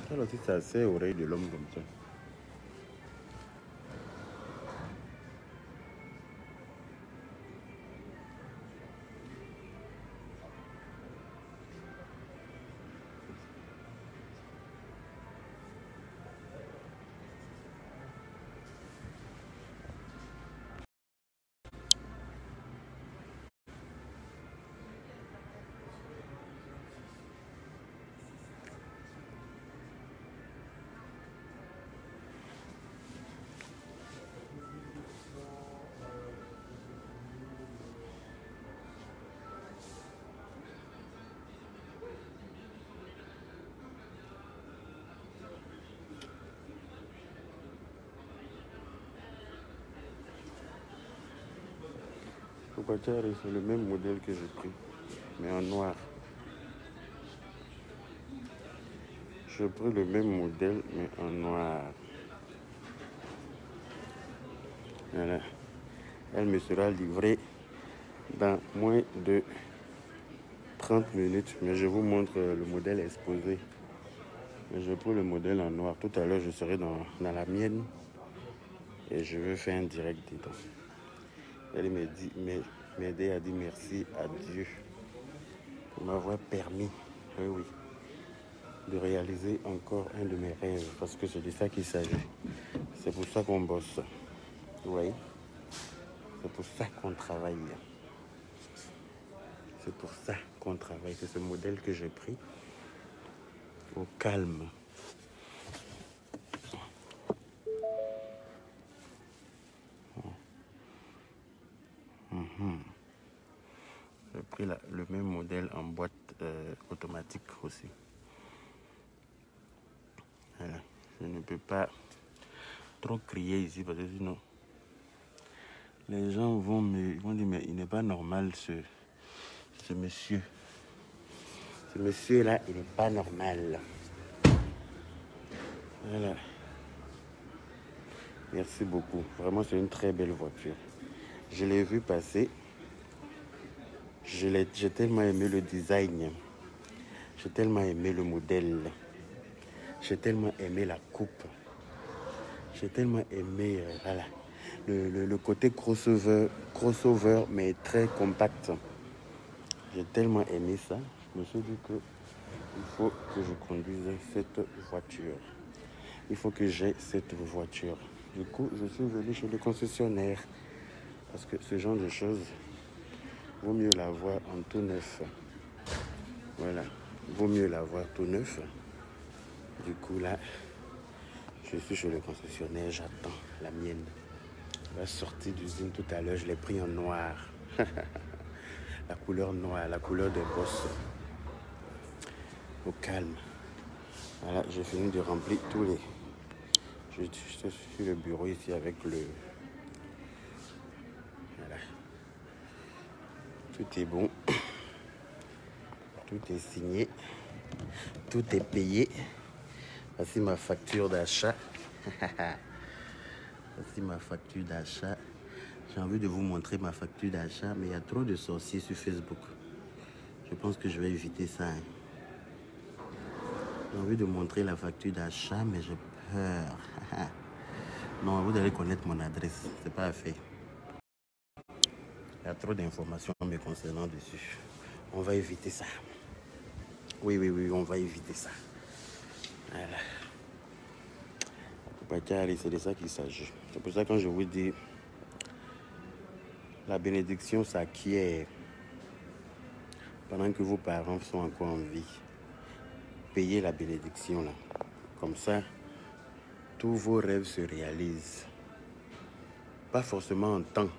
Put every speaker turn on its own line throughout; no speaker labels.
Ça aussi, c'est assez oreille de l'homme comme ça. Focaccia, c'est le même modèle que j'ai pris, mais en noir. J'ai pris le même modèle, mais en noir. Voilà. Elle me sera livrée dans moins de 30 minutes, mais je vous montre le modèle exposé. Je prends le modèle en noir. Tout à l'heure, je serai dans la mienne et je vais faire un direct dedans. Elle m'aider à dire merci à Dieu pour m'avoir permis, oui, de réaliser encore un de mes rêves, parce que c'est de ça qu'il s'agit. C'est pour ça qu'on bosse. Oui. C'est pour ça qu'on travaille. C'est pour ça qu'on travaille. C'est ce modèle que j'ai pris au calme. J'ai pris le même modèle en boîte automatique aussi. Voilà. Je ne peux pas trop crier ici parce que sinon les gens vont dire mais il n'est pas normal ce monsieur. Ce monsieur-là, il n'est pas normal. Voilà. Merci beaucoup. Vraiment, c'est une très belle voiture. Je l'ai vu passer. J'ai tellement aimé le design. J'ai tellement aimé le modèle. J'ai tellement aimé la coupe. J'ai tellement aimé voilà, le côté crossover, mais très compact. J'ai tellement aimé ça. Je me suis dit qu'il faut que je conduise cette voiture. Il faut que j'ai cette voiture. Du coup, je suis venu chez le concessionnaire. Parce que ce genre de choses, vaut mieux l'avoir en tout neuf. Voilà. Vaut mieux l'avoir tout neuf. Du coup, là, je suis chez le concessionnaire. J'attends la mienne. La sortie d'usine tout à l'heure, je l'ai pris en noir. La couleur noire, la couleur des bosses. Au calme. Voilà, j'ai fini de remplir tous les... Je suis sur le bureau ici avec le... Voilà. Tout est bon. Tout est signé. Tout est payé. Voici ma facture d'achat. Voici ma facture d'achat. J'ai envie de vous montrer ma facture d'achat, mais il y a trop de sorciers sur Facebook. Je pense que je vais éviter ça. Hein. J'ai envie de montrer la facture d'achat, mais j'ai peur. Non, vous allez connaître mon adresse. C'est pas fait. Il y a trop d'informations me concernant dessus. On va éviter ça. Oui, on va éviter ça. Voilà. C'est de ça qu'il s'agit. C'est pour ça que quand je vous dis la bénédiction s'acquiert pendant que vos parents sont encore en vie. Payez la bénédiction là. Comme ça, tous vos rêves se réalisent. Pas forcément en temps,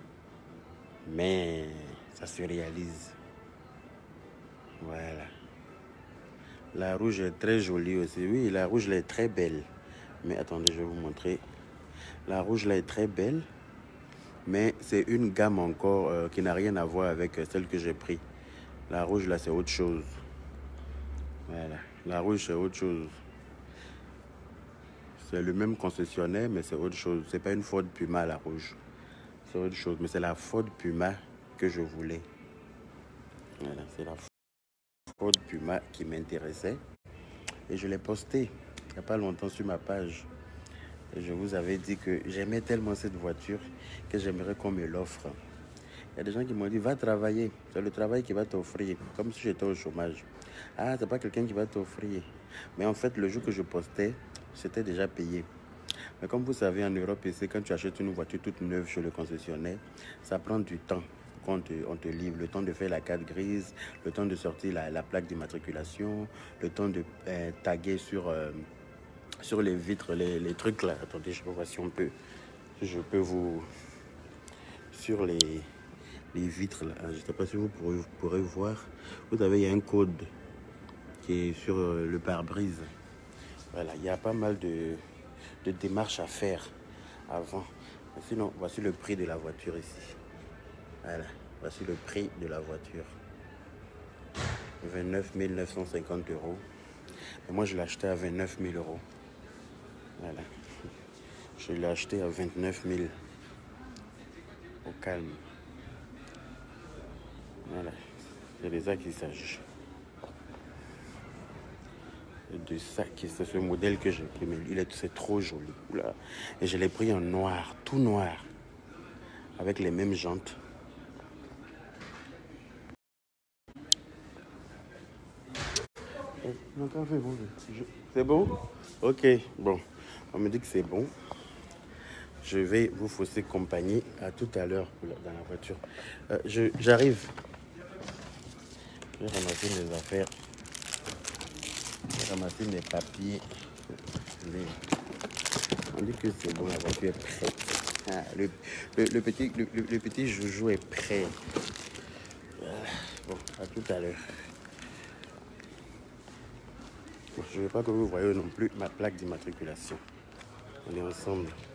mais ça se réalise. Voilà. La rouge est très jolie aussi. Oui, la rouge là est très belle. Mais attendez, je vais vous montrer. La rouge là est très belle. Mais c'est une gamme encore qui n'a rien à voir avec celle que j'ai pris. La rouge là c'est autre chose. Voilà. La rouge c'est autre chose. C'est le même concessionnaire mais c'est autre chose. C'est pas une Ford Puma la rouge. C'est autre chose. Mais c'est la Ford Puma que je voulais. Voilà, c'est la Ford Puma qui m'intéressait. Et je l'ai posté. n'y a pas longtemps sur ma page. Je vous avais dit que j'aimais tellement cette voiture que j'aimerais qu'on me l'offre. Il y a des gens qui m'ont dit, va travailler. C'est le travail qui va t'offrir. Comme si j'étais au chômage. Ah, c'est pas quelqu'un qui va t'offrir. Mais en fait, le jour que je postais, c'était déjà payé. Mais comme vous savez, en Europe, ici, quand tu achètes une voiture toute neuve chez le concessionnaire, ça prend du temps qu'on on te livre. Le temps de faire la carte grise, le temps de sortir la plaque d'immatriculation, le temps de taguer sur les vitres, les trucs là. Attendez, je ne sais pas voir si on peut. Je peux vous... Sur les vitres là, je ne sais pas si vous pourrez voir. Vous avez, il y a un code qui est sur le pare-brise. Voilà, il y a pas mal de démarches à faire avant. Mais sinon, voici le prix de la voiture ici. Voilà, voici le prix de la voiture. 29 950 euros. Et moi, je l'ai acheté à 29 000 euros. Voilà. Je l'ai acheté à 29 000. Au calme. Voilà. C'est de ça qu'il s'agit. De ça qui c'est ce modèle que j'ai pris. Mais c'est trop joli. Oula. Et je l'ai pris en noir, tout noir. Avec les mêmes jantes. C'est bon? Ok, bon. On me dit que c'est bon. Je vais vous fausser compagnie. À tout à l'heure dans la voiture. J'arrive. Je vais ramasser mes affaires. Je vais ramasser mes papiers. On dit que c'est bon, la voiture est prête. Ah, le petit joujou est prêt. Bon, à tout à l'heure. Je ne veux pas que vous voyez non plus ma plaque d'immatriculation. On est ensemble.